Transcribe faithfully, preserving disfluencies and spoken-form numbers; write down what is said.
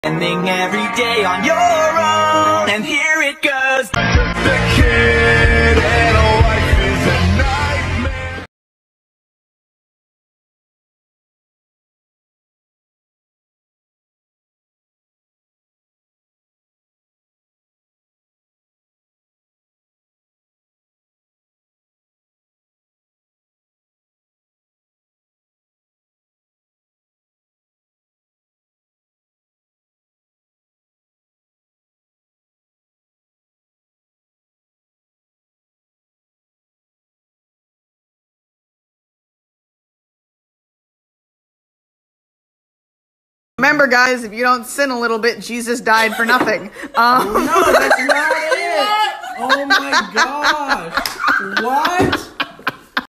Ending every day on your own, and here it goes. The kid and a wife is a nightmare. Remember, guys, if you don't sin a little bit, Jesus died for nothing. Um, No, that's not it! Oh my gosh! What?